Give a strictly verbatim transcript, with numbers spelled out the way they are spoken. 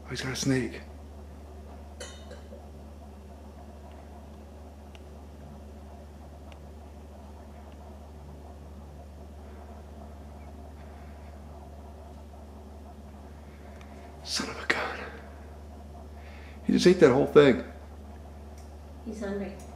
Oh, he's got a snake. Son of a gun. He just ate that whole thing. He's hungry.